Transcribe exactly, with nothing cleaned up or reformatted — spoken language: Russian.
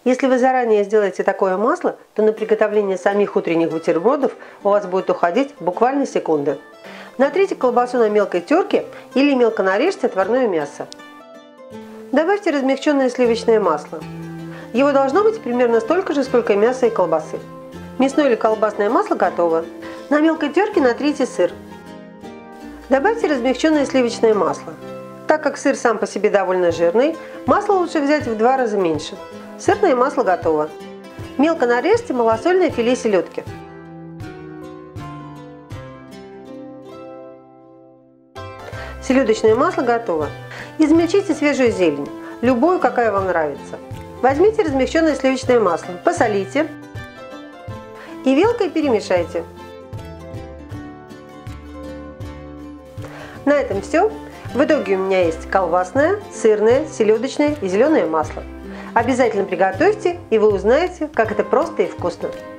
Если вы заранее сделаете такое масло, то на приготовление самих утренних бутербродов у вас будет уходить буквально секунды. Натрите колбасу на мелкой терке или мелко нарежьте отварное мясо. Добавьте размягченное сливочное масло. Его должно быть примерно столько же, сколько и мяса и колбасы. Мясное или колбасное масло готово. На мелкой терке натрите сыр. Добавьте размягченное сливочное масло. Так как сыр сам по себе довольно жирный, масло лучше взять в два раза меньше. Сырное масло готово. Мелко нарежьте малосольное филе селедки. Селедочное масло готово. Измельчите свежую зелень, любую, какая вам нравится. Возьмите размягченное сливочное масло, посолите и вилкой перемешайте. На этом все. В итоге у меня есть колбасное, сырное, селедочное и зеленое масло. Обязательно приготовьте, и вы узнаете, как это просто и вкусно.